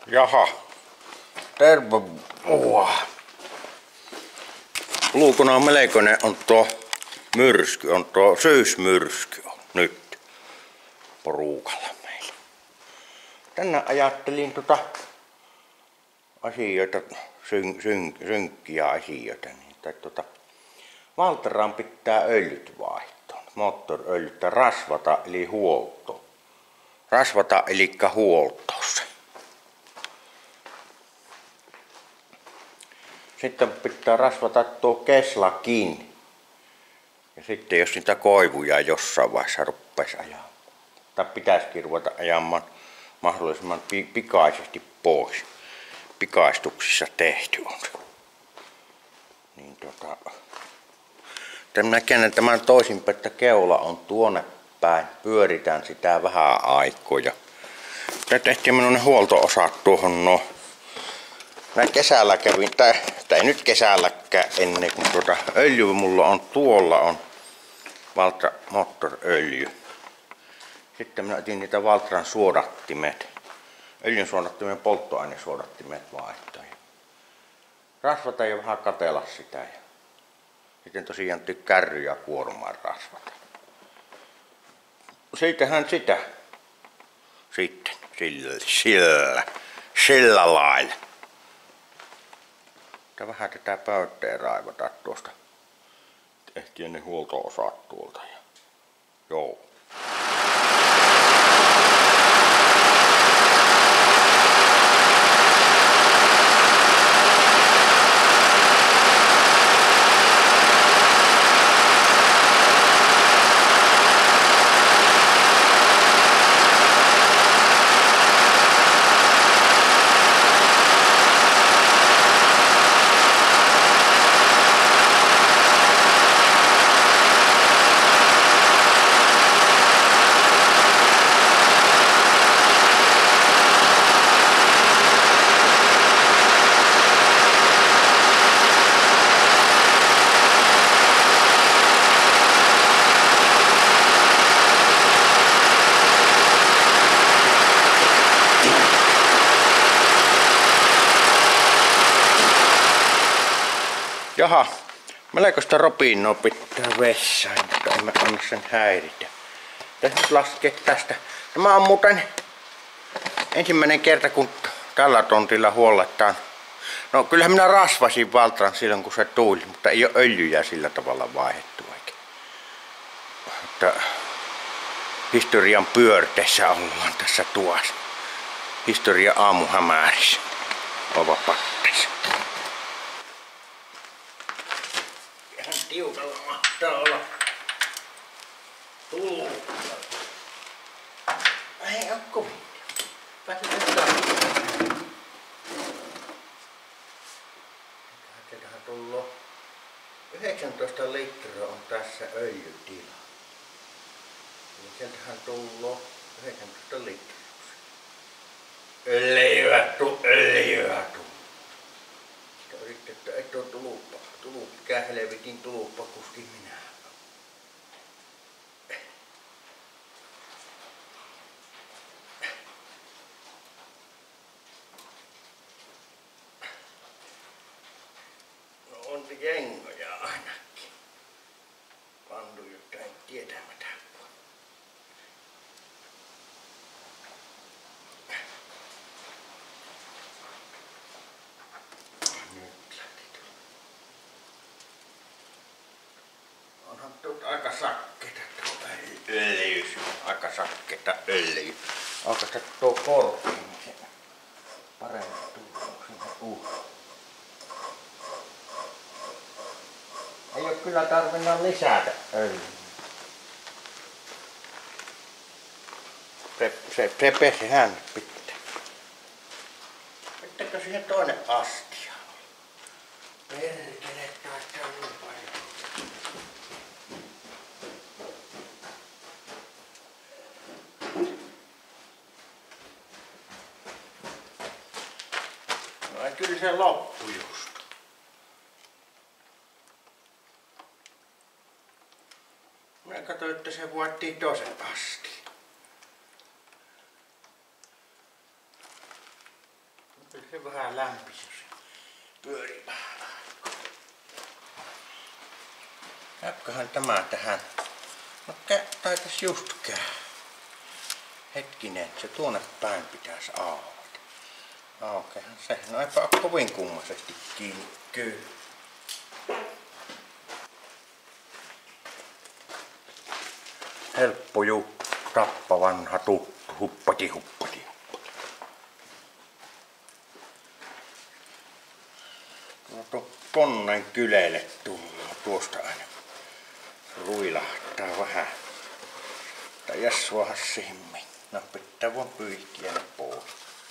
Jaha. Terve. Ulkona on melkoinen on tuo myrsky, on tuo syysmyrsky on nyt porukalla meillä. Tänään ajattelin asioita, synkkiä asioita, niin, Valteraan pitää öljyt vaihtaa, moottoriöljyt ja rasvata eli huolto. Rasvata eli huoltossa. Sitten pitää rasvata tuo keslakin. Ja sitten jos niitä koivuja jossain vaiheessa ruppaisi ajamaan, tai pitäisikin ruveta ajamaan mahdollisimman pikaisesti pois. Pikaistuksissa tehty on. Niin minä käännän tämän toisinpäin, että keula on tuonne päin. Pyöritään sitä vähän aikoja. Tämä tehtiin minun huolto-osat tuohon no. Mä kesällä kävin, tai ei nyt kesälläkään ennen kuin öljy mulla on tuolla on Valtra moottoriöljy. Sitten minä otin niitä Valtran suodattimet. Öljyn suodattimen polttoainesuodattimet vaihtoin. Rasvata ja vähän katella sitä. Ja sitten tosiaan kärryjä kuormaan rasvata. Siitähän sitä. Sitten sillä lailla. Vähän tätä pöytää raivata tuosta. Ehtiä ne huolto-osat tuolta. Joo. Jaha, melkoista ropinnoa pitää vessaan, mutta en mä anna sen häiritä. Tässä nyt laskee tästä. Tämä on muuten ensimmäinen kerta, kun tällä tontilla huolletaan. No kyllähän minä rasvasin Valtran silloin, kun se tuli, mutta ei ole öljyjä sillä tavalla vaihdettu oikein. Mutta historian pyörteessä ollaan tässä tuossa. Historia aamuhämärissä. Ova patteessa. Tiukalla mahtaa olla tullut. Ei oo kovin. Päätetään tarvitaan. Tähän tullut 19 litraa on tässä öljytila. Eli sieltähän tullut 19 litraa. Öljyä tuu. Yritti, että et oo tullut. Mikä helvetin tuluppa kuskin minä. No on jengoja ainakin. Pandu jotain tietämättä. Aika sakkeita tuo öljy. Aika sakkeita öljy. Oikeastaan tuo korkki, niin se paremmin tulee sinne Ei oo kyllä tarvinnut lisätä öljyä. Se pesehän pitää. Pitääkö siihen toinen astia? Perkele, taas on niin paljon. Kyllä se loppu just. Minä katsoin, että se vuottiin toisen astiin. Kyllä se vähän lämpisi, jos pyörii vähän. Jäpköhän tämä tähän. No taitais just käy. Hetkinen, se tuonne päin pitäisi avata. Aukeahan se. No eipä ole kovin kummaisesti kiinni. Kyllä. Helppo juttu. Tappa vanha tuttu. Huppati huppati. No tonnen kyleelle tullaan tuosta aina. Ruilahtaa vähän. Tai jässuahan siihen. No pitää vaan pyyhkiä ne pois.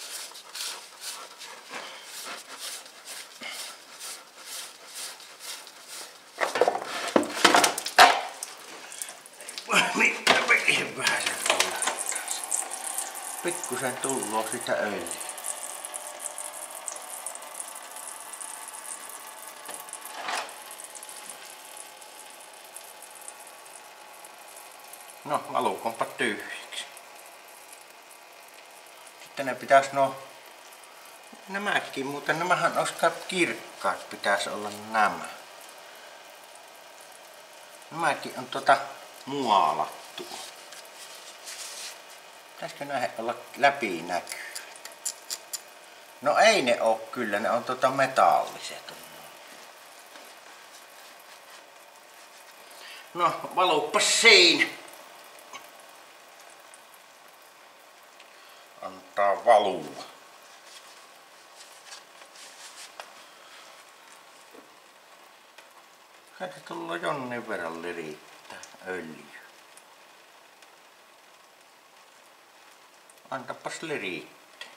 Vähän sen olla. Pikkusen tulloo sitä öljyä. No, valuukonpa tyhjiksi. Sitten ne pitäis nämäkin, muuten nämähän olisi kirkkaat pitäisi olla nämä. Nämäkin on muolattu. Pitäisikö nähdä olla läpinäkyvät? No ei ne oo kyllä, ne on metalliset. No valuppas siinä. Antaa valua. Kai se tullu jonnin verran riittää öljyä. Antapas riittää.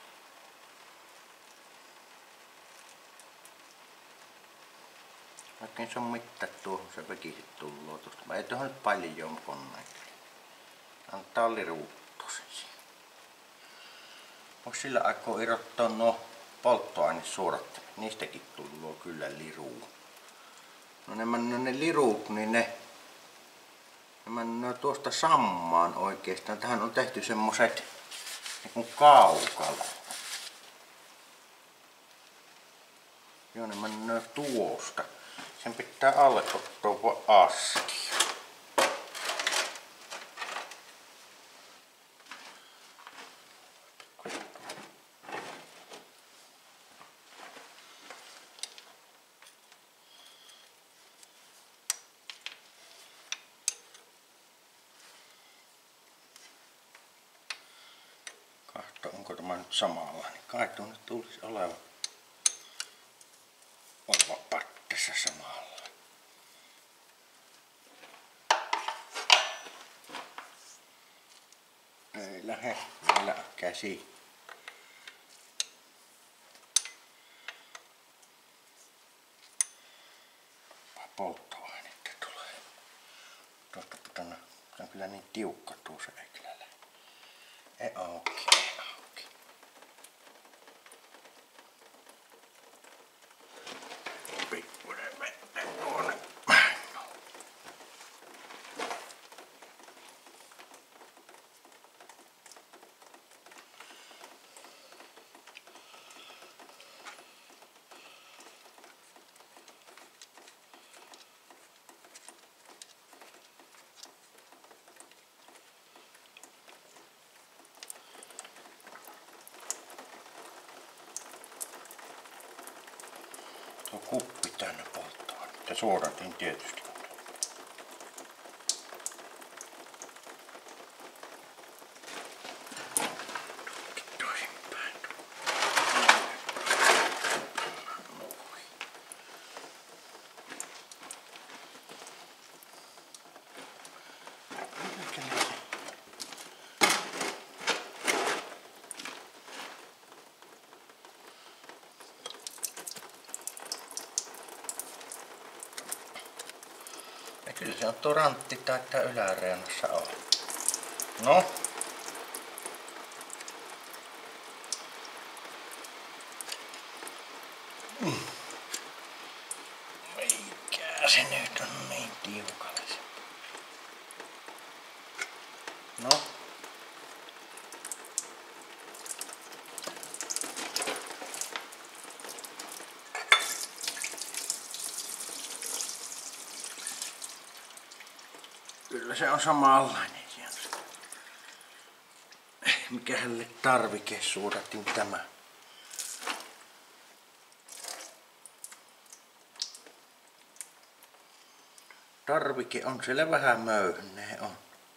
Oikein se on mittat tuohon, se väkisit tulloo tuosta. Ei tuohon nyt paljon koneen. Antaa liruuttua sen siihen. Vois sillä aikaa irrottaa polttoainesuodattimet. Niistäkin tulloo kyllä liruu. No ne liruut, niin ne mennään tuosta sammaan oikeastaan. Tähän on tehty semmoset niin kaukalo. Joo, ne mennään tuosta. Sen pitää alle ottaa astia. Onko tämä nyt samalla? Niin kai tuonne tulisi oleva pattessa samalla. Ei lähde vielä käsi. Polttoainetta tulee. Tuosta pitää, se on kyllä niin tiukka tuossa, ei kyllä lähde. Ei auki. Pikkuinen vettä tuonne. Tuo kuppi tänne polttoainetta. Ja suodatin tietysti. Toisinpäin. Ja kyllä se on tuo rantti taitaa yläreunassa olla. No. Mikä se nyt on niin tiukalla se. No. kyllä se on samanlainen. Mikä hänelle tarvikesuodatin tämä? Tarvike on siellä vähän möyhennee on.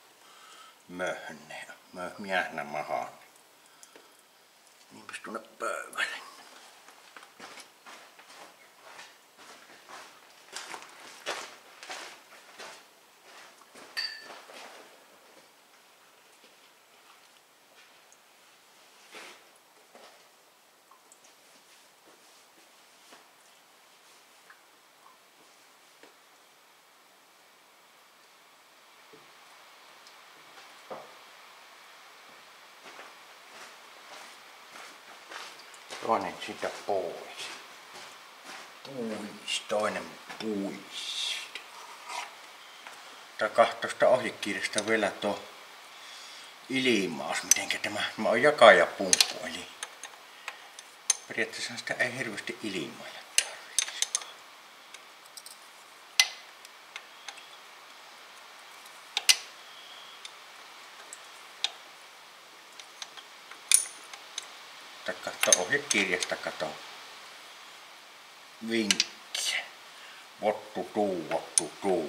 Möhmiähnä mahaan. Niinpäs tuonne pöydälle. Toinen sitä pois. Toinen puis. Tää kahtosta ohjekirjasta vielä tuo ilmaus, mitenkä tämä on jakajapumppu, eli periaatteessa sitä ei hirveästi ilmoja tarvitsisikaan. Katso ohjekirjasta, kato vinkkiä. Vottu tuu.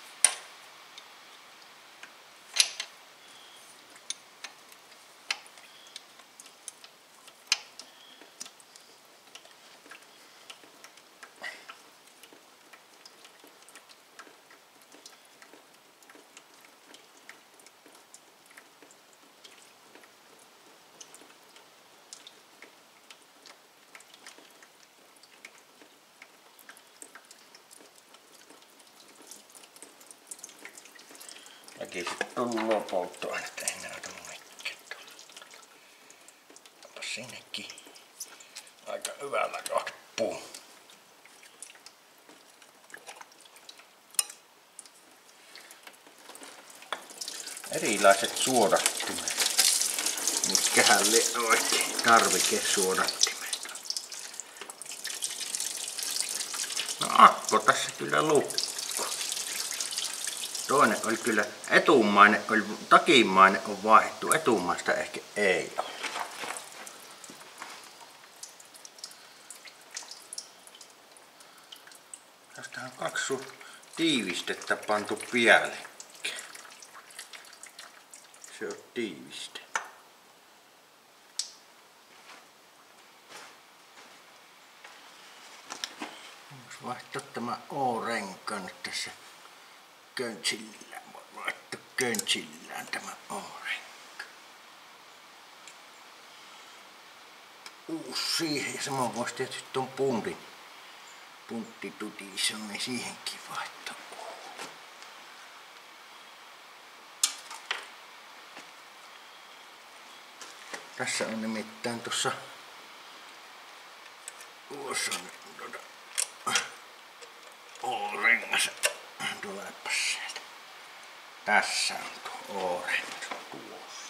Väkisin tulloo polttoainetta, ei näytä mikään tuolla. Onpa sinnekin aika hyvällä kappuu. Erilaiset suodattimet. Mitkähän lie oikein tarvikesuodattimet. No akko tässä kyllä lukko. Toinen oli kyllä etumainen, takimainen on vaihdettu, etumaista ehkä ei ole. Tästähän on 2 tiivistettä pantu päällekkäin. Se on tiiviste. Voisi vaihtaa tämä O-renkaan nyt tässä. Köntsillään tämä O-renka. Uusi siihen ja samoin voisi tietysti tuon punttitutison, niin siihenkin vaihtaa. Tässä on nimittäin tuossa O-rengas. Tuleepas sieltä. Tässä on tuo O-rengas tuossa.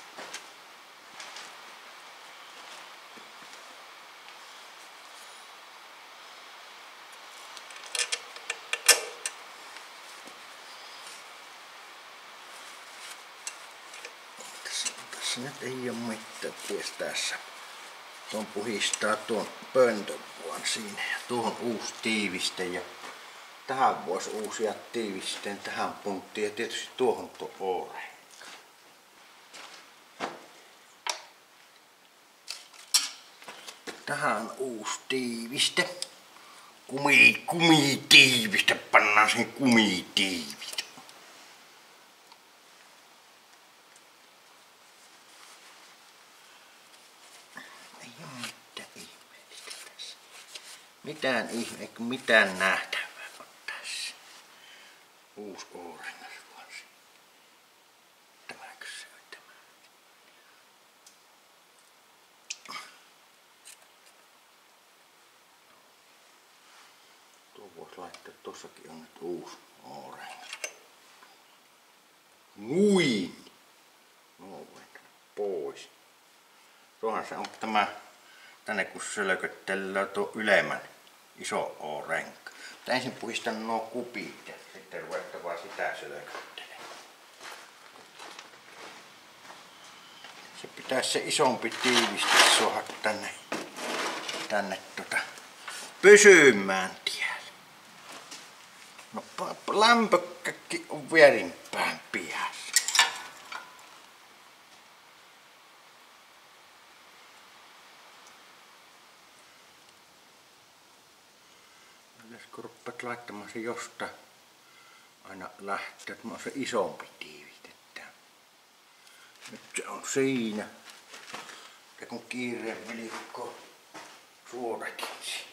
Tässä nyt ei oo mitään ties tässä. Tuon puhistaa tuon pöntön vaan siinä ja tuohon uusi tiiviste ja tähän voisi uusia tiivisteen tähän punttiin ja tietysti tuohon tuo O-renka. Tähän on uusi tiiviste. Kumitiiviste, pannaan sen kumitiiviste. Ei oo mitään ihmeellistä tässä. Mitään nähtävää on tässä. Uusi O-rengas vaan siinä. Tämäkö se on tämä? Tuo voisi laittaa, tossakin on nyt uusi O-rengas. Nuin! No pois. Tuohan se on tämä, tänne kun sölköttelee tuo ylemmän iso O-renka. Ensin puhistan nuo kupit ja sitten ruvetaan vaan sitä sölköttelemään. Se pitäisi se isompi tiivistys saada tänne pysymään tiellä. No lämpökkäkin on vierimpään päässä. Kun ruppaat laittamaan se jostain aina lähtee, että se isompi tiivistetään. Nyt se on siinä. Ja kun kiireen velikko suodatin siinä.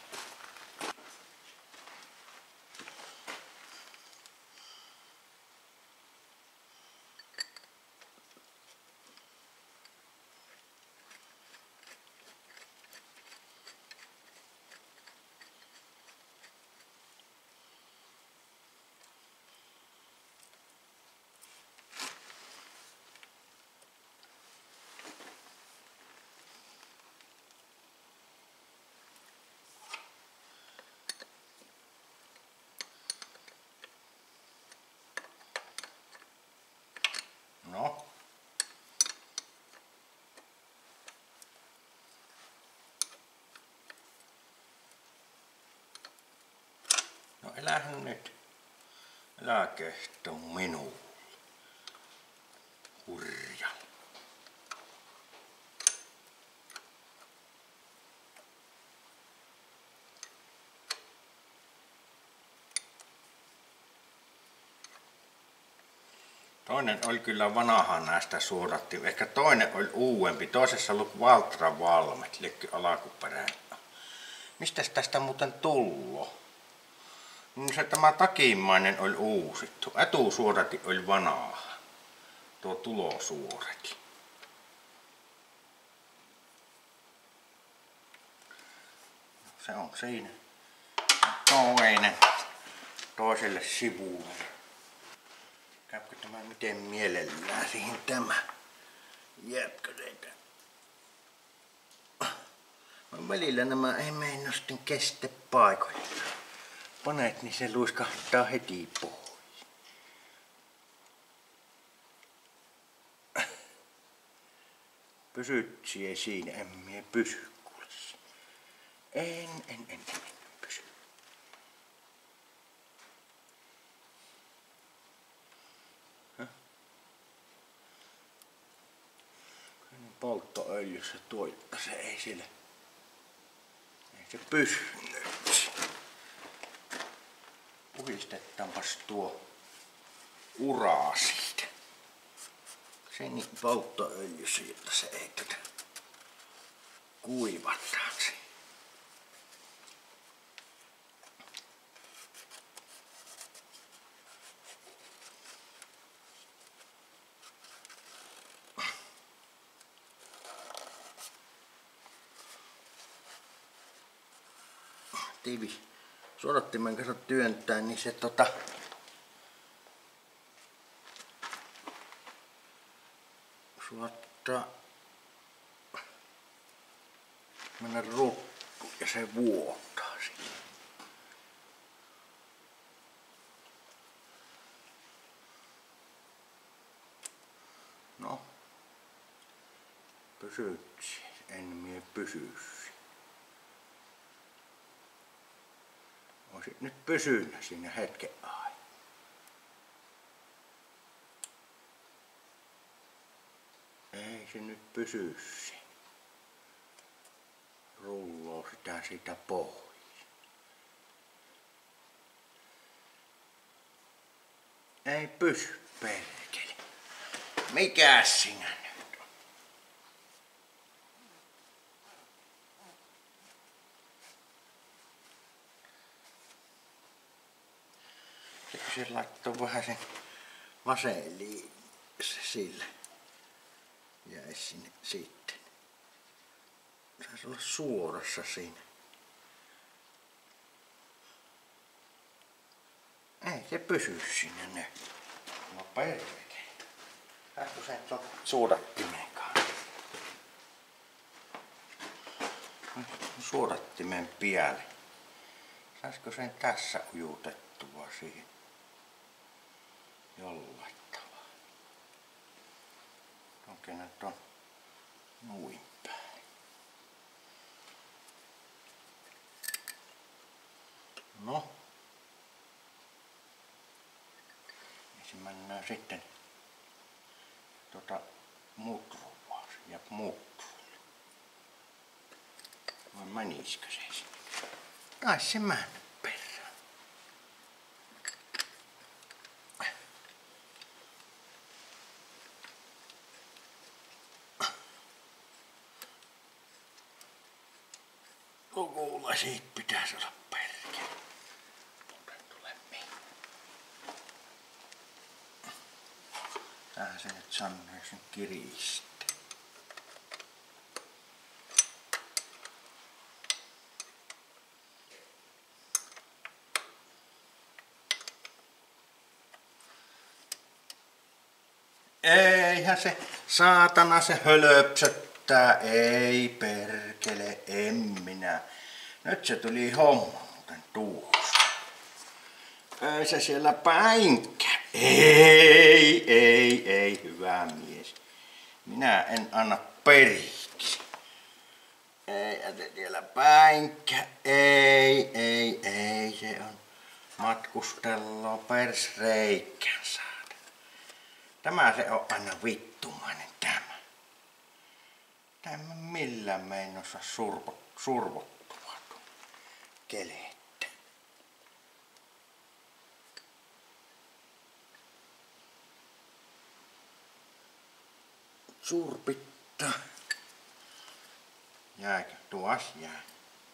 No. No elähän nyt. Älä kehto minulle. Hurja. Toinen oli kyllä vanha näistä suodattiin. Ehkä toinen oli uudempi. Toisessa oli Valtra Valmet, lekky alkuperäinen. Mistäs tästä muuten tullo? Niin se tämä takimmainen oli uusittu. Etusuodati oli vanha. Tuo tulosuodati. Se on siinä. Toinen. Toiselle sivulle. Käykö tämä miten mielellään siihen tämä? Jääpkö teitä? Välillä nämä ei meinaa sitten kestä paikoilla. Panet, niin se luiskahtaa heti pois. Pysyt sie siinä, en mie pysy kuules. En pysy. Polttoöljyssä tuo, jotta se ei sille. Ei se pysy nyt. Puhdistetaanpas tuo uraa siitä. Sen polttoöljyssä, jotta se ei kuivataan se. Tiivis suodattimen kanssa työntää, niin se suottaa mennä ruttu ja se vuotaa siinä. No, pysytsi, en mie pysyisi. Olisit nyt pysynyt siinä hetken aikaa. Ei se nyt pysy siinä. Rulloo sitä siitä pois. Ei pysy perkele. Mikäs sinä nyt on? Se laittoi vähän sen vaseliin sille. Jäisi sinne sitten. Saisi olla suorassa siinä. Ei se pysy siinä nyt. No perkele. Saisiko sen tuon suodattimen kanssa? Suodattimen päälle. Saisiko sen tässä ujutettua siihen? Jollain tavalla. Onko nyt on Noin päin. No. Mennään sitten mutrua ja mutrulle. Vai menisikö se sinne? Taisi se mennä perään. Kuulla siitä pitäisi olla perkele. Muuten tulee minä. Tähän se nyt sanoo, jos nyt kiristää. Eihän se saatana se hölöpsöttää, ei perkele, en minä. Nyt se tuli homma muuten tuossa. Ei se siellä päinkä. Ei, hyvä mies. Minä en anna periksi. Ei se siellä päinkä. Ei, se on matkustellut persreikään saada. Tämä se on aina vittumainen tämä. Tämä millään me en osaa survottua kelettä. Surpittaa. Jääkö? Tuos jää.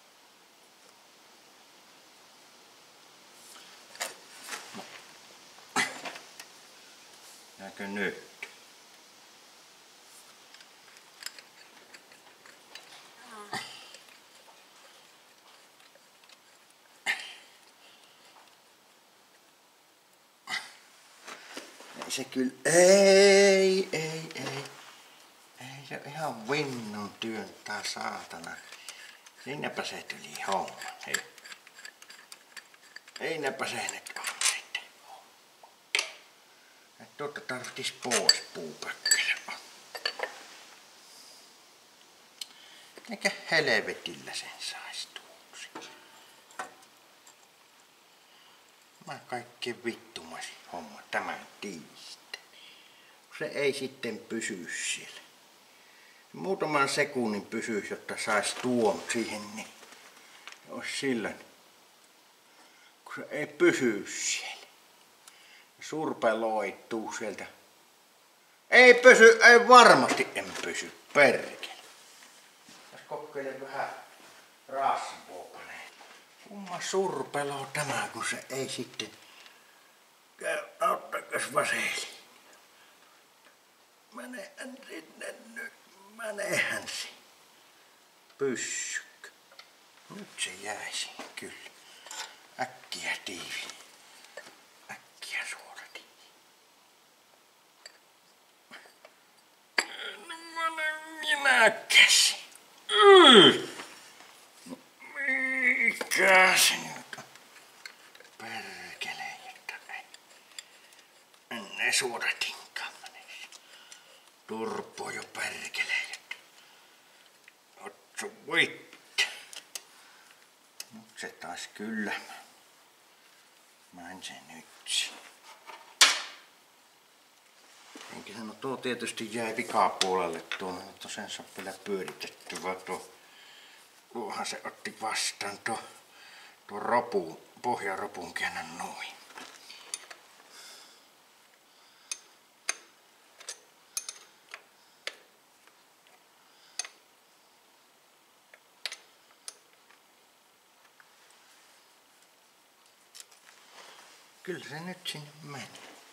No. Jääkö nyt? Se kyllä, ei se on ihan vinnun työntää saatana. Sinnepä se tuli homma, hei. Einäpä se nyt on sitten. Tuota tarvitsis pois puupökkelä. Eikä helvetillä sen sais tuoksi. Mä kaikkein vittumaisin homma tämän tiistin. Se ei sitten pysy siellä. Muutaman sekunnin pysyisi, jotta sais tuon siihen, niin olisi silloin. Kun se ei pysy siellä. Surpeloittuu sieltä. Ei pysy, ei varmasti en pysy, perkele. Jos kokeilen vähän rasvaa. Kumma surpelo tämä, kun se ei sitten käy. Auttakas vaseli. Menehän sinne nyt. Menehän se. Pyssykö. Nyt se jäisi kyllä. Äkkiä tiivi. Äkkiä suorati. No minä käsi. Mikä se nyt on? Perkele, että ei. Ne suodatinkaan menisi. Turpo jo perkele, että. Otso voitte. Nyt se taas kyllä. Mä en se nyt. Enkä sano, tuo tietysti jäi pikapuolelle tuonne, mutta sen saa vielä pyöritettyä tuohan se otti vastaan tuo pohjaropun käännän noin. Kyllä se nyt sinne meni.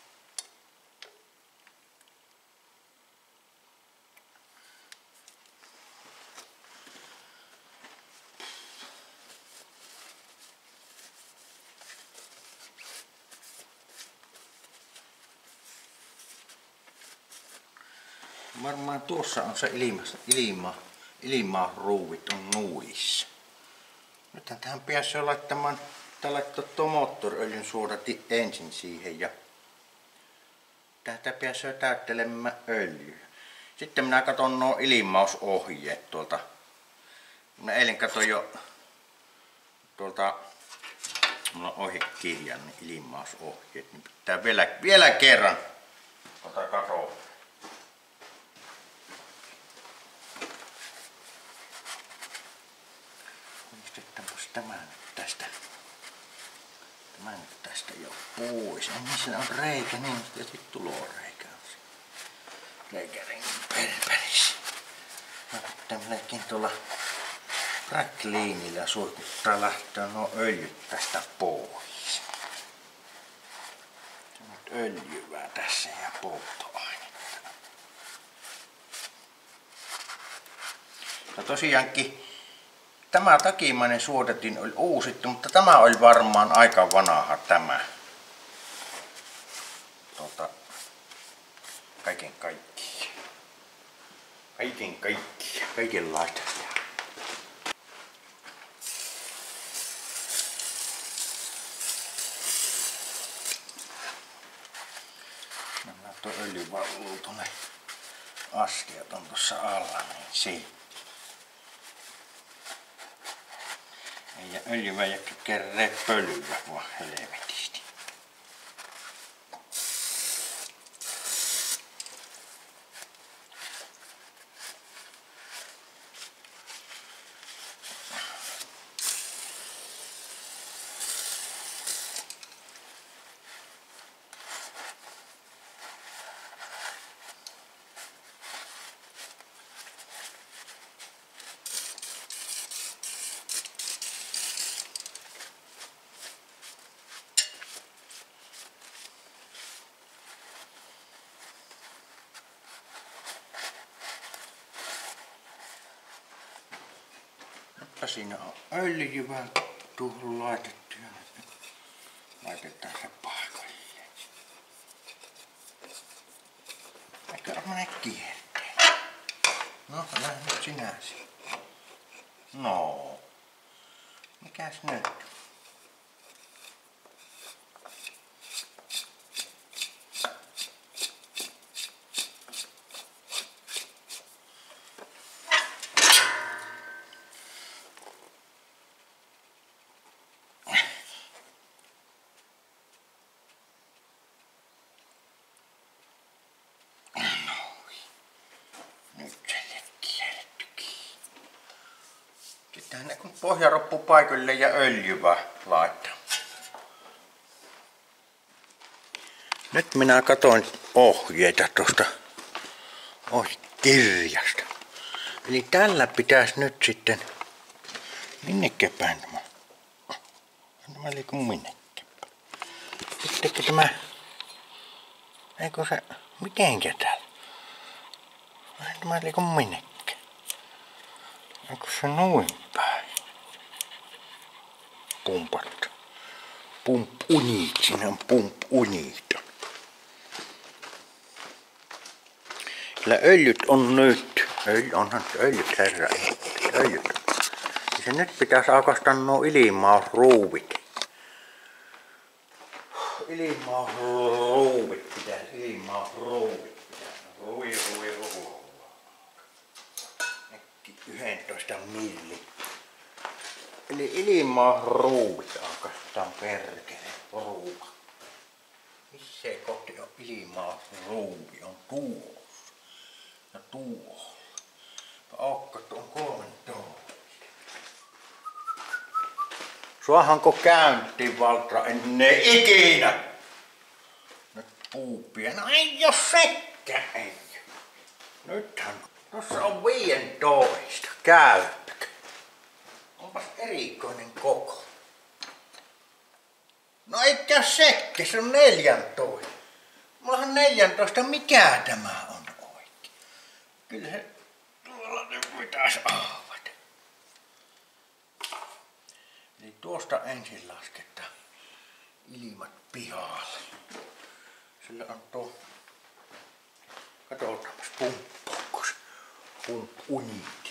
Varmaan tuossa on se ilmaruuvit on nuissa. Nythän tähän pääsee laittamaan, laittaa tuo moottoriöljyn suodati ensin siihen ja täältä pääsee täyttelemään öljyä. Sitten minä katson nuo ilmausohjeet tuolta. Minä eilen katsoin jo tuolta, mulla on ohjekirjan, niin ilmausohjeet, niin pitää vielä kerran katsoa. Pistetäänpäs tämä nyt tästä. Tämä nyt tästä jo pois. Missä on reikä, niin sitten tuloreikä on se. Reikäringin perissä. Mä pitää melkein tuolla Racklinillä suihkuttaa lähteä nuo öljyt tästä pois. Se on nyt öljyvää tässä ja polttoainetta. Ja tosiaankin tämä takimainen suodatin oli uusittu, mutta tämä oli varmaan aika vanha tämä. Kaiken kaikkiaan. Kaikenlaista. Nämä tuo öljy valuu tuonne askeet on tuossa alla, niin siinä. Ja öljyväijäkö kerree pölyä vaan helvetisti. Siinä on öljyä tuohon laitettu ja nyt laitetaan se paikalle. Eikä mene kierteen. No, lähde nyt sinä siitä. No. Mikäs nyt? Sittenhän kun pohja loppuu paikalle ja öljyä laittaa. Nyt minä katsoin ohjeita tuosta kirjasta. Eli tällä pitäisi nyt sitten minnekäpäin tämä. Tämä liiku minnekäpäin. Sittenkö tämä. Eikö se. Mitenkä täällä? Tämä liiku minnekäpäin. Onko se noin päin? Pumpat. Pump-unit. Siinä on pump-unit. Kyllä öljyt on nyt. Onhan öljyt herra. Öljyt. Ja se nyt pitäisi aukaista nuo ilmausruuvit. Ilmausruuvit pitäisi. Ilmausruuvit pitäisi. Rui. 11 milli. Eli ilmausruuvit aukaistaan perkele ruuva. Missä kohti on ilmausruuvi? On tuossa. Ja tuolla. Aukkat on 13. Suahanko käyntiin Valtra ennen ikinä? Nyt puupia. No ei jos sekään ei. Nythän tuossa on 15. Käytkö? Onpas erikoinen koko. No eikä sekään, se on 14. Mullahan 14. Mikä tämä on oikein? Kyllä se tuolla nyt pitäisi avata. Eli tuosta ensin lasketaan ilmat pihalle. Sillä on tuo. Katsotaanpas pumppuukos. Pump-unit.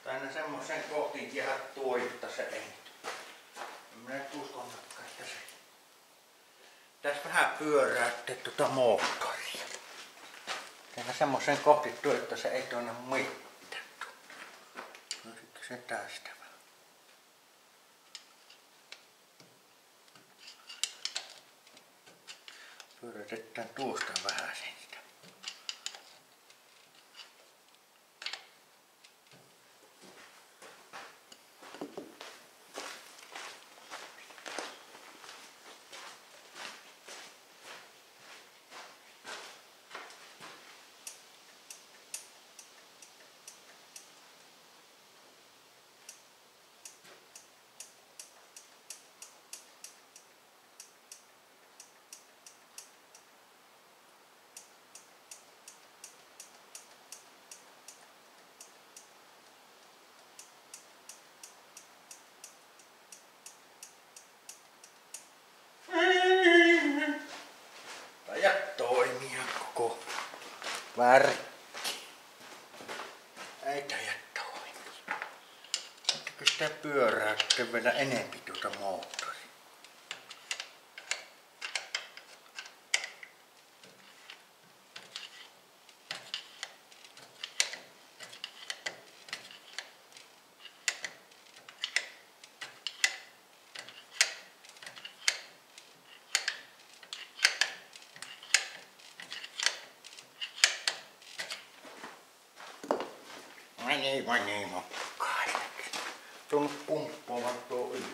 Aina semmoisen kohtiin kiehattuu, että se ei. Minä nyt uskonnakaan, että se. Tässä vähän pyöräytti tuota moottoria. Aina semmoisen kohtiin, että se ei tuonne mittattu. Olisiko se tästä vähän? Pyörätetään tuosta vähän sitä. Ja toimia koko värkki. Ei taida toimia. Ettäkö sitä pyöräytte vielä enempi tuota moottoria? Vai niin mokkainen. Tunnu pumppuavan tuo yh.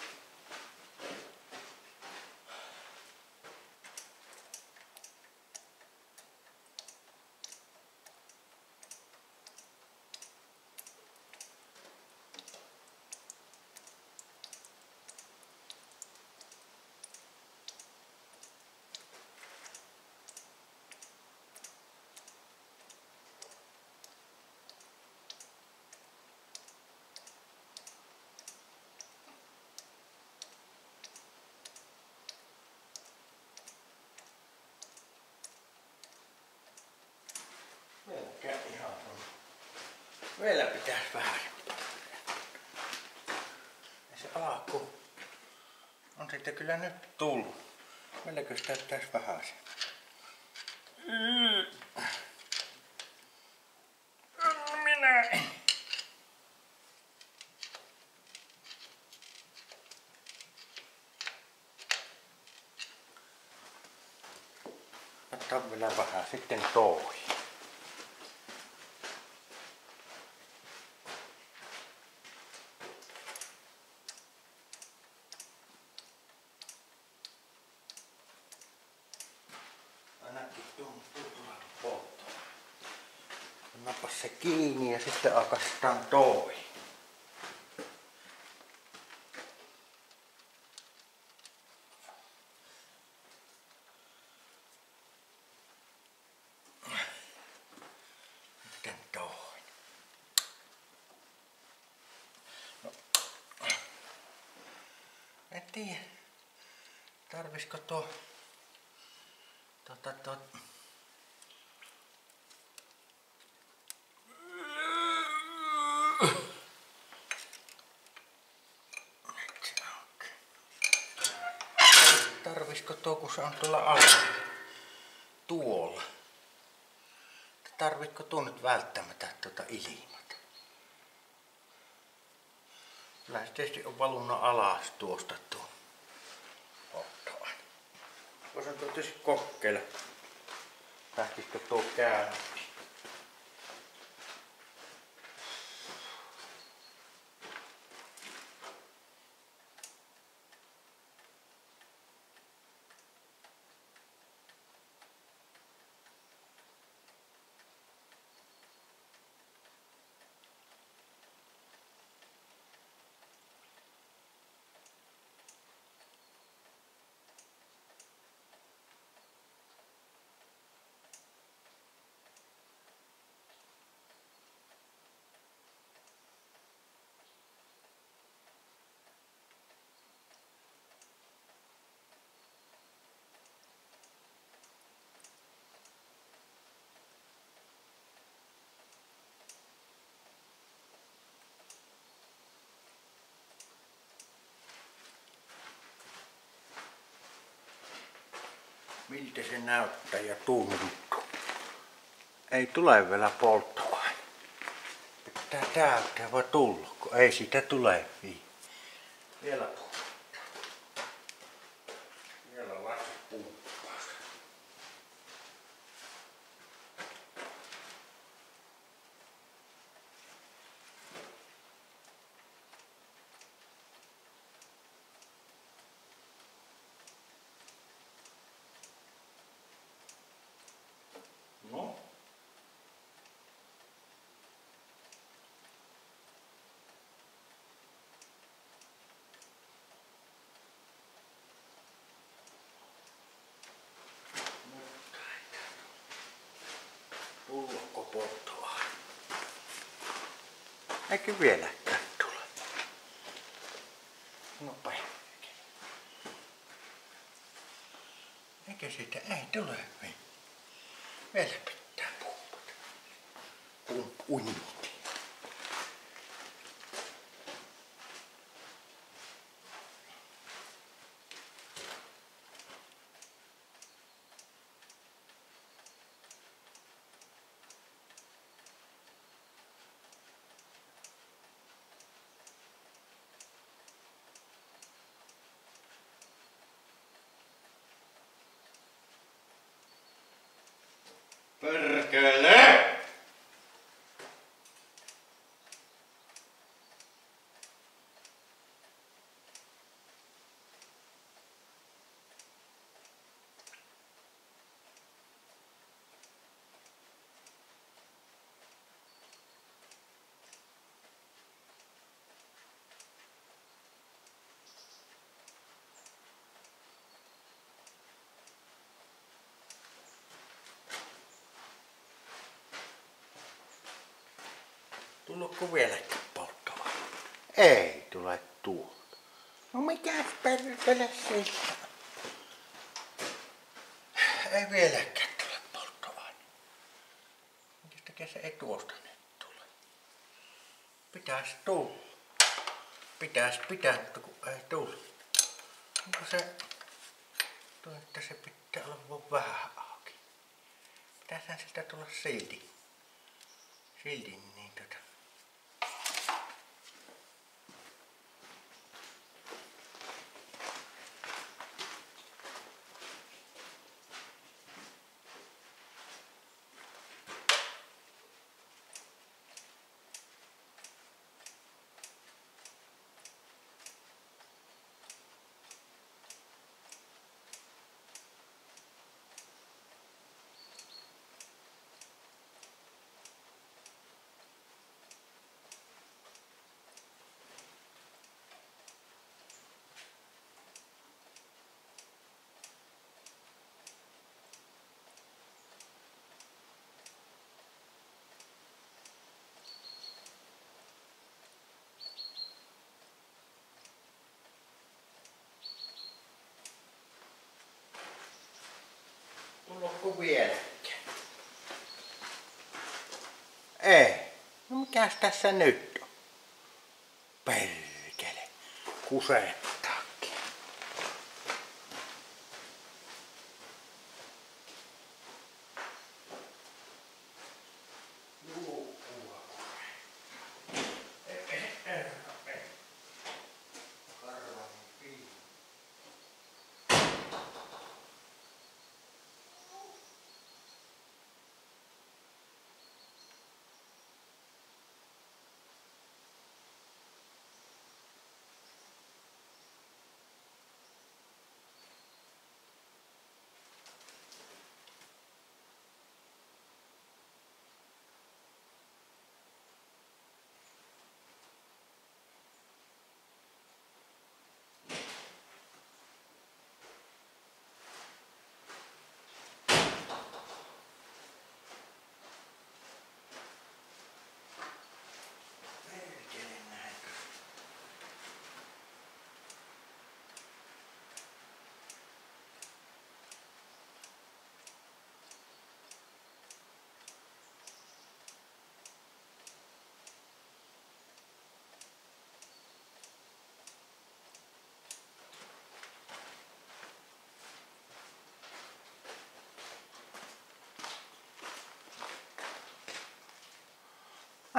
Vielä pitäisi vähän. Ja se alku on sitten kyllä nyt tullut. Vieläkö sitä pitäisi vähän se? Minä en. Ottaa vielä vähän sitten toi. Nappas se kiinni ja sitten aukaistaan toi. Sitten toi. No. En tiedä, tarvisiko tuo tarvisiko tuo, kun se on tuolla alla? Tuolla. Tarvitko tuo nyt välttämättä tuota ilmata? Kyllä se tietysti on valunut alas tuosta tuo polttoaine. Voisin tuo tietysti kokeilla. Lähtisikö tuo käyntiin? miltä se näyttää ja tuntuu. Ei tule vielä polttoaine. Pitää täyttää vai tullako? Ei sitä tule vielä pumpata. Vielä lasi pumppaa. No. Tullako polttoaine? Eikö vieläkään tule? No päivä. Eikö siitä ei tule? Vielä pitää pumpata. Uniti. Perkele! Tullutko vieläkään polttoaine? Ei tule tuolta. No mikäs perkele siitä? Ei vieläkään tule polttoaine. Mistäkään se ei tuosta nyt tule? Pitäis tulla. Pitäis pitää, mutta kun ei tule. Onko se... Tuo, että se pitää olla vähän auki. Pitäishän sitä tulla silti. Silti niin Tullutko vieläkään? Ei. No mikäs tässä nyt on? Perkele. Kusettaakin.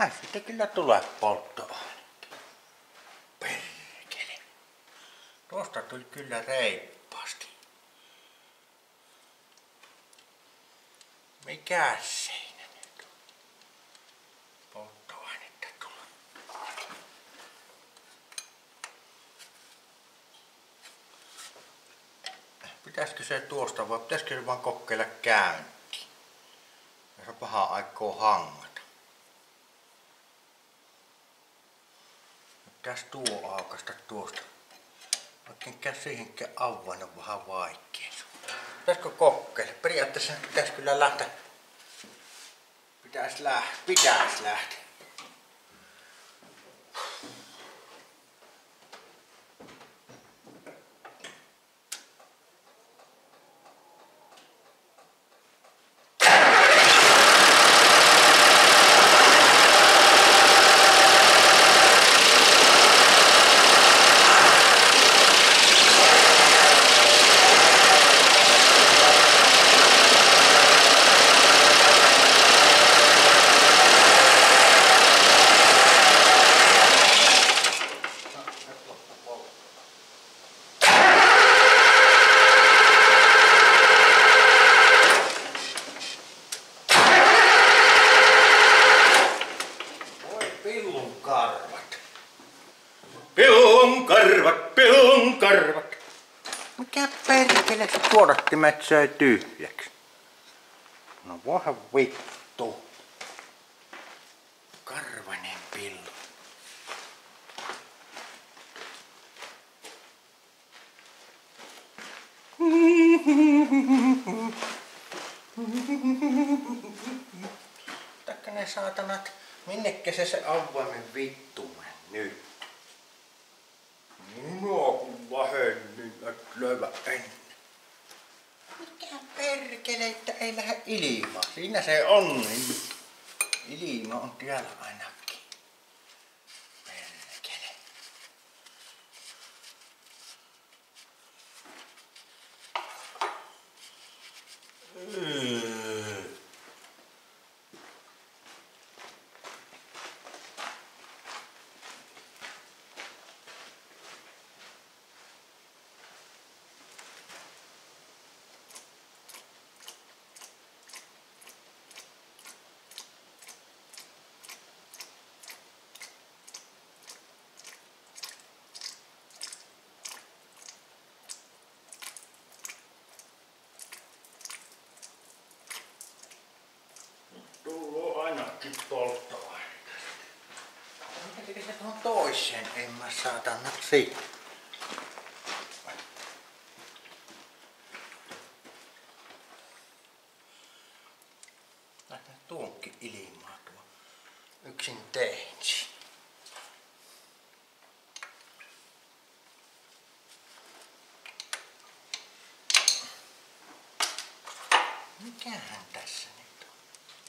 sitten kyllä tulee polttoainetta. Perkele. Tuosta tuli kyllä reippaasti. Mikäs siinä nyt on? Polttoainetta tulee. Pitäisikö se tuosta vai pitäisikö se vaan kokeilla käyntiin? Jos on paha aikoo hangata. Pitäis tuo aukasta tuosta. Vaikka en käy siihenkään avain, on vähän vaikea. Pitäisikö kokeilla? Periaatteessa pitäis kyllä lähteä. Pitäis lähteä. Pillun karvat. Mikä perkele se tuodattimet söi tyhjäksi? No voihan vittu. Karvanen pillu. Taikka ne saatanat, minnekä se avaimen vittu nyt? Minua kun vähennin, et löyvä ennen. Mikä perkele, että ei lähde ilma. Siinä se on. Ilma on täällä ainakin. Perkele. Tullu ainakin polttoainetta. Mikä tekee se tuohon toiseen? En mä saatana siitä. Lähdetään tuonkin ilmaa tuo. Yksin tein siinä. Mikähän tässä nyt on?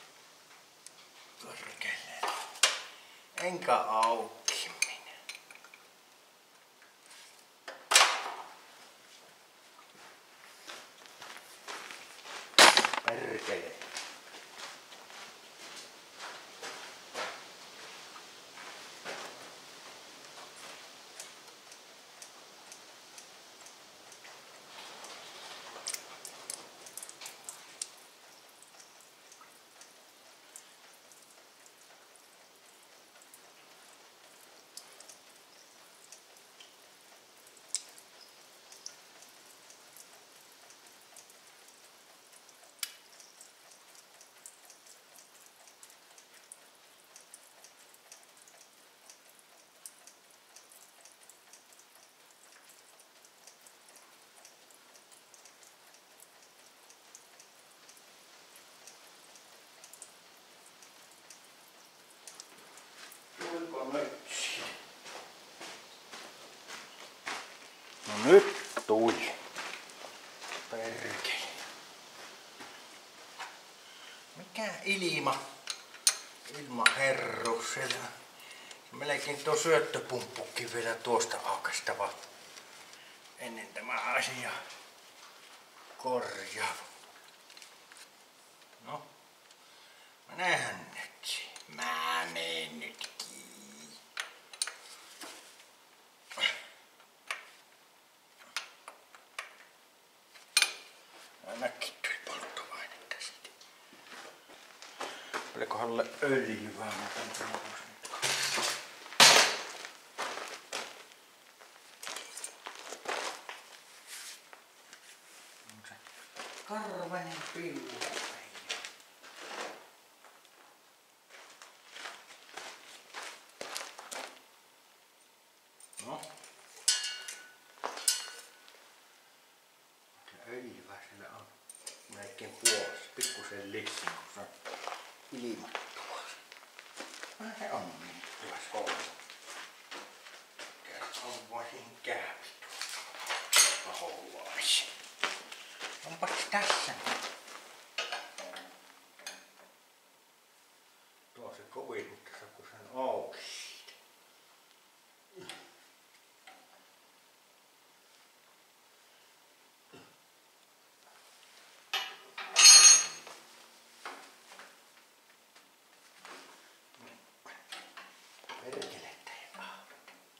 Korkeelle. Enkä auki minä. Perkele. No nyt tuli. Perkele. Mikä ilma? Ilma herrus siellä. Melkein tuo syöttöpumppukin vielä tuosta aukastava. Ennen tämä asia korjaa. No, mä nähdään nyt. Mä menen nytkin. Ainakin tuli polttoainetta sitten. Olikohan öljyä? Karvainen pillu. No. Öljyä siellä on melkein puolessa. Pikkusen lissin, kun se on ilmattua. Vähän se on niin hyvässä olla. On voisin kääpi tuossa. Haluaisin. Onpas tässä. Tuo se kovin, mutta se kun sen auki siitä. Perkelettä ei auta.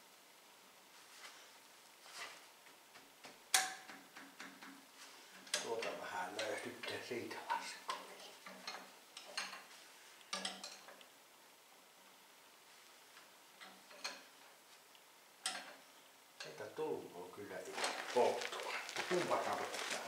Tuota vähän löytyy siitä laskuun. Sieltä tuluu kyllä polttua. Kumpa tavoittaa.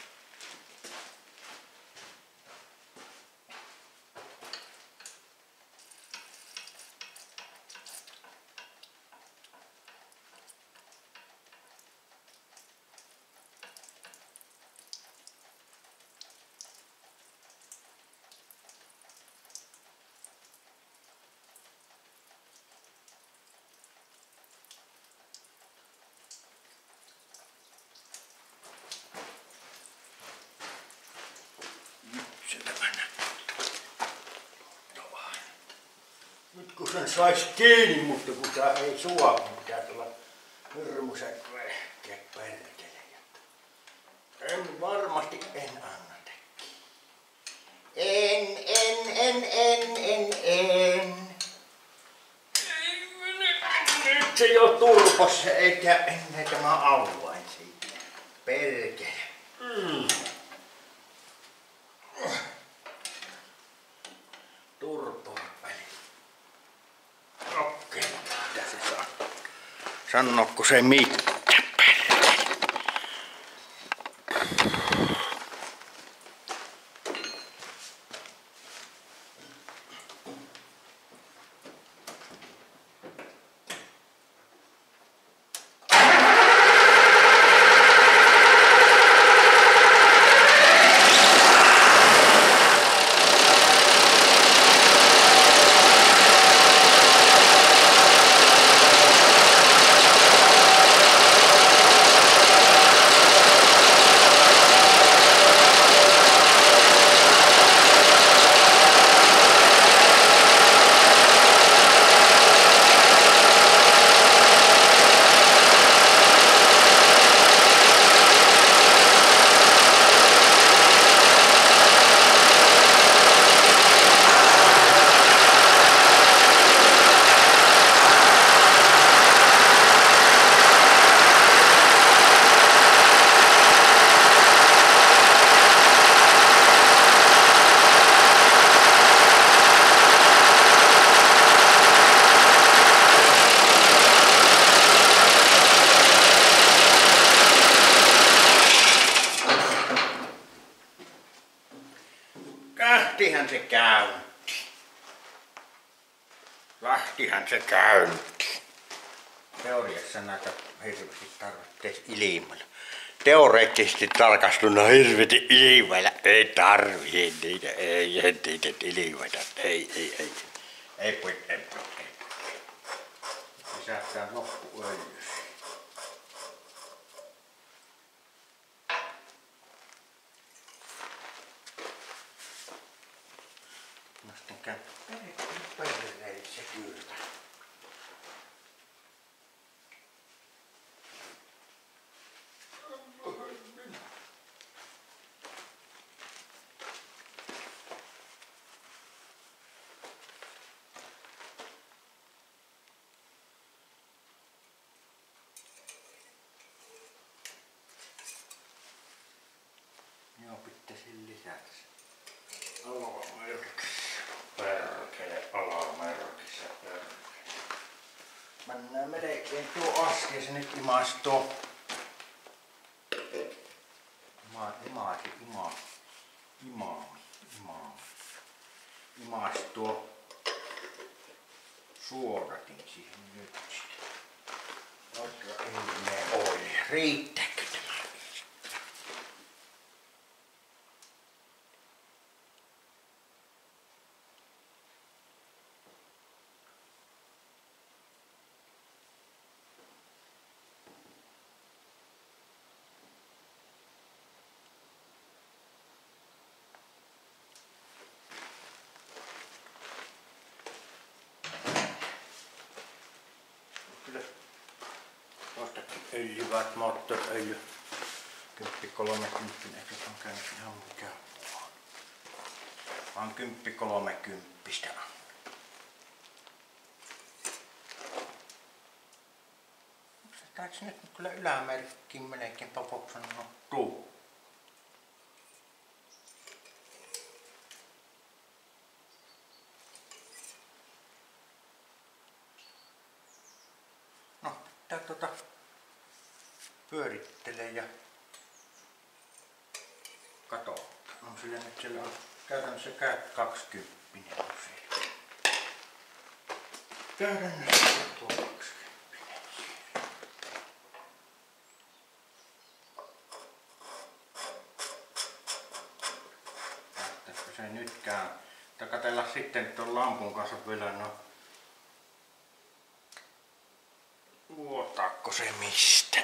Nyt kun sen sais kiinni, mutta kun tää ei sua, niin pitää tulla hirmuiset vehkeet perkele. En varmasti anna tekkiä. En. Nyt se jo turpos eikä ennen tämä avain siitä. Perkele. Turpoa väliin. Okei, mitä se saa? Sanoiko se mitään? Lähtihän se käyntiin. Teoriassa näitä hirveästi tarvitsisi ilmalla. Teoreettisesti tarkastuna hirveästi ilmalla. Ei tarvii niitä, ei ilmata. Ei. Ei. Lisätään loppuöljyä. No sitten käy perreissä kyllä. sisässä. Alamerkissä. Perkele, alamerkissä. Perkele. Mennään melkein tuo askel, se nyt imastuu. Imastuu suodatin siihen nyt. Oikein ihmeen oli. Riittääkö tämä? Kyllä tuostakin öljyvät moottoriöljy. 10-30, eikö se on käynyt ihan mikään mua. Vaan 10-30. Se taisi nyt kyllä ylämerkkiin melkein papoksen tuu. No, tää pyörittelee ja kato. On sillä nyt siellä on käytännössä 20 on siellä. Käytännössä tuo 20. Näyttääkö se nytkään? Tai katsella sitten tuon lampun kanssa vielä no. Vuotaako se mistä?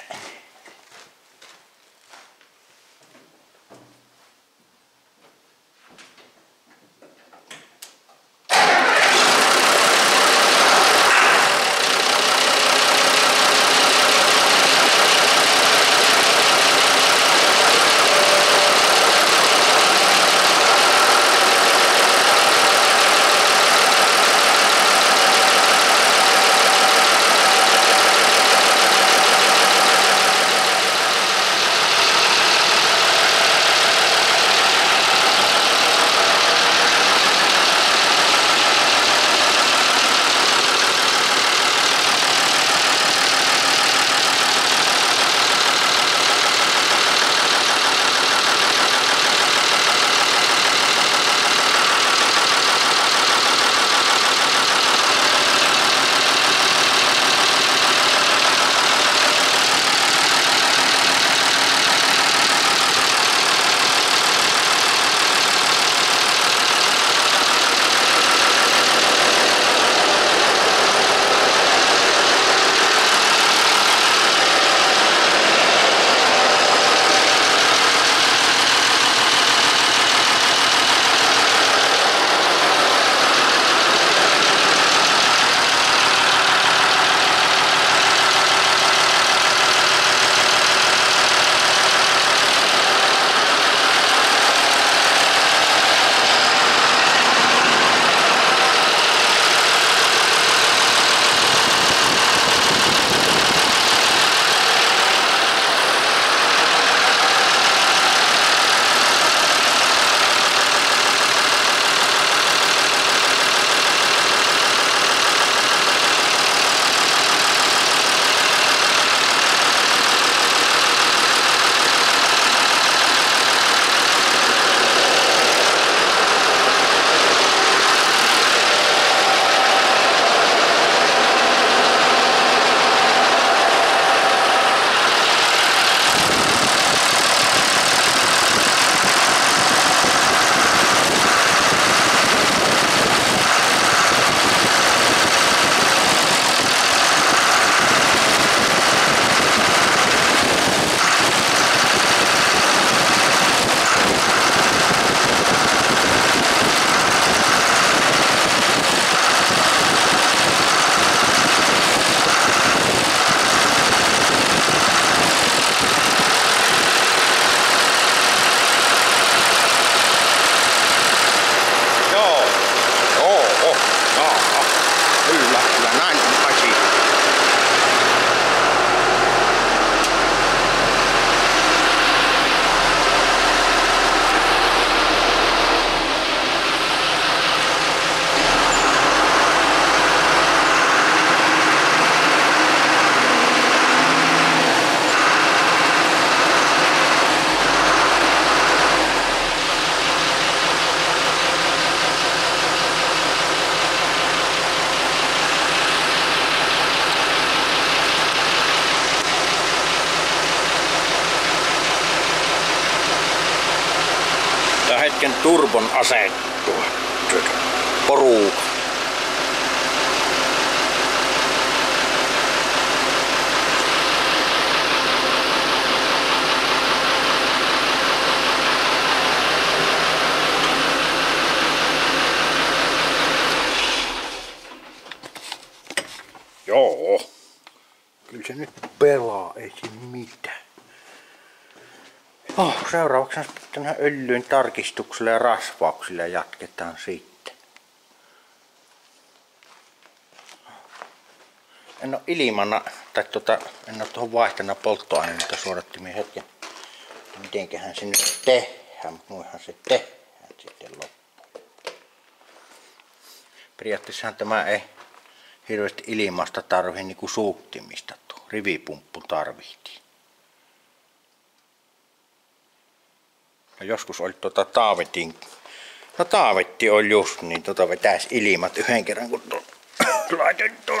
turbon asettua. Poruka. Joo. Kyllä se nyt pelaa, ei siinä mitään. Seuraavaksi sitten öljyn tarkistuksella ja rasvauksilla jatketaan sitten. En ole ilmana, tai en ole tuohon vaihtanut polttoaineita suodattimien hetken. Mitenköhän se nyt tehdään, mutta muihan se tehdään sitten loppuun. Periaatteessahan tämä ei hirveästi ilmasta tarvii niinku suuttimista, tuo rivipumppu tarvittiin. No joskus oli Taavetin, no Taavetti oli just niin vetäisi ilmat yhden kerran kun laitoin tuon.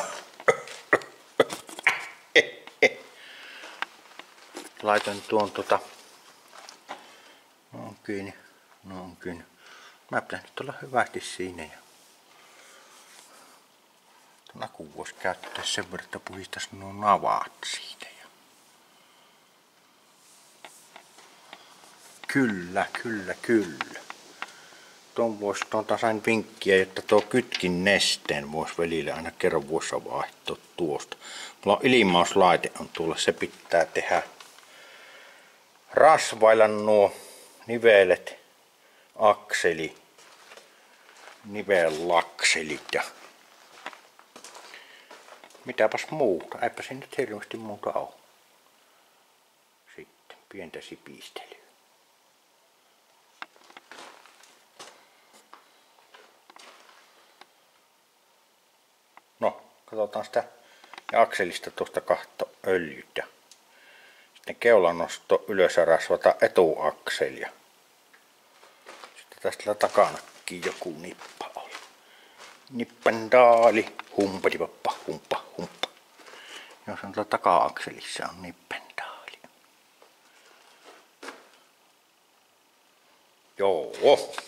Laitoin tuon no on kiinni. Mä pitäisi nyt olla hyvästi siinä ja akun voisi käyttää sen verran, että puhistaisi nuo navaat siitä. Kyllä. Tuolta sain vinkkiä, että tuo kytkin nesteen voisi välillä aina kerran vuossa vaihtaa tuosta. Mulla on ilmauslaite on tuolla, se pitää tehdä. Rasvailla nuo nivelet, akseli, nivelakselit ja mitäpäs muuta, eipä siinä nyt hirveästi muuta ole. Sitten pientä sipistelyä. No, katsotaan sitä ja akselista tuosta kahta öljyt ja sitten keulanosto ylös ja rasvata etuakselia. Sitten tästä takanakin joku nippa oli. Nippendaali, humpatipappa, humppa. Jos on tuolla taka-akselissa on nippendaali. Joo.